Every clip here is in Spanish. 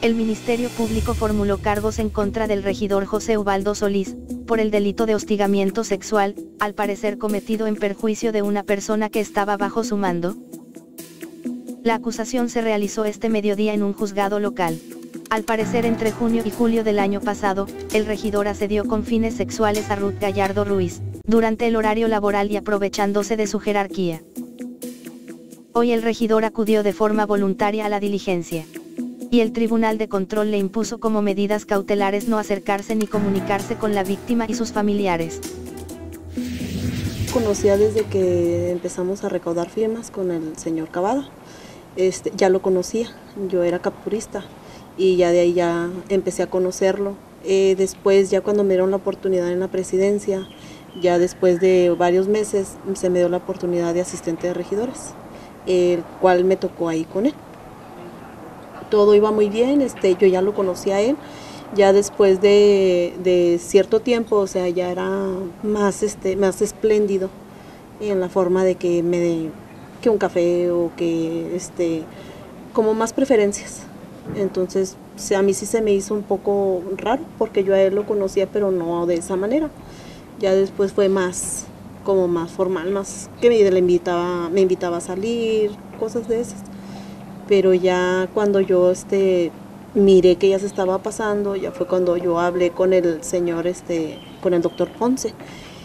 El Ministerio Público formuló cargos en contra del regidor José Ubaldo Solís, por el delito de hostigamiento sexual, al parecer cometido en perjuicio de una persona que estaba bajo su mando. La acusación se realizó este mediodía en un juzgado local. Al parecer entre junio y julio del año pasado, el regidor accedió con fines sexuales a Ruth Gallardo Ruiz, durante el horario laboral y aprovechándose de su jerarquía. Hoy el regidor acudió de forma voluntaria a la diligencia. Y el Tribunal de Control le impuso como medidas cautelares no acercarse ni comunicarse con la víctima y sus familiares. Conocía desde que empezamos a recaudar firmas con el señor Cavada. Ya lo conocía, yo era capturista y ya de ahí ya empecé a conocerlo. Después ya cuando me dieron la oportunidad en la presidencia, ya después de varios meses se me dio la oportunidad de asistente de regidores, el cual me tocó ahí con él. Todo iba muy bien, yo ya lo conocía a él, ya después de cierto tiempo, o sea, ya era más espléndido en la forma de que me dé que un café o que como más preferencias. Entonces a mí sí se me hizo un poco raro porque yo a él lo conocía pero no de esa manera. Ya después fue más como más formal, más que me invitaba a salir, cosas de esas. Pero ya cuando yo miré que ya se estaba pasando, ya fue cuando yo hablé con el señor, con el doctor Ponce.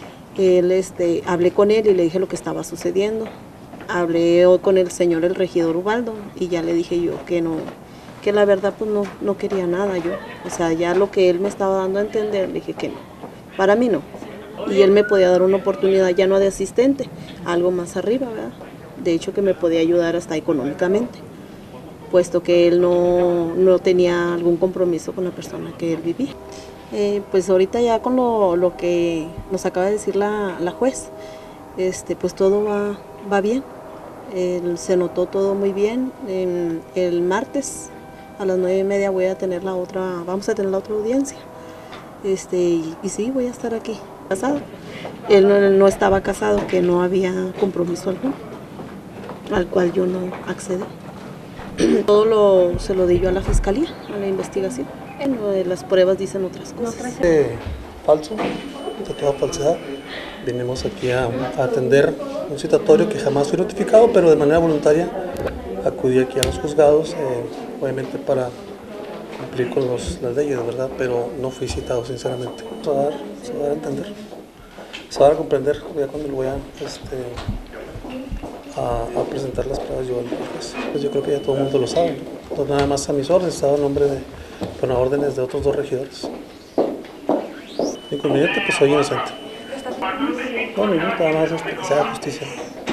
Hablé con él y le dije lo que estaba sucediendo. Hablé con el señor, el regidor Ubaldo, y ya le dije yo que no, que la verdad pues no quería nada yo. O sea, ya lo que él me estaba dando a entender, le dije que no, para mí no. Y él me podía dar una oportunidad ya no de asistente, algo más arriba, ¿verdad? De hecho que me podía ayudar hasta económicamente, puesto que él no tenía algún compromiso con la persona que él vivía. Pues ahorita ya con lo que nos acaba de decir la juez, pues todo va bien. Se notó todo muy bien. El martes a las 9:30 vamos a tener la otra audiencia. Y sí, voy a estar aquí. Casado. Él no estaba casado, que no había compromiso alguno, al cual yo no accedí. Todo se lo di yo a la fiscalía, a la investigación. Las pruebas dicen otras cosas. Falso, tratado de falsedad. Venimos aquí a atender un citatorio que jamás fue notificado, pero de manera voluntaria acudí aquí a los juzgados, obviamente para cumplir con las leyes, ¿verdad? Pero no fui citado, sinceramente. Se va a dar a entender, se va a dar a comprender ya cuando lo voy a presentar las pruebas yo al juez. Pues yo creo que ya todo el mundo lo sabe, ¿no? Entonces, nada más a mis órdenes, estaba el nombre con órdenes de otros 2 regidores. Inconveniente, pues soy inocente. No, nada más que sea justicia.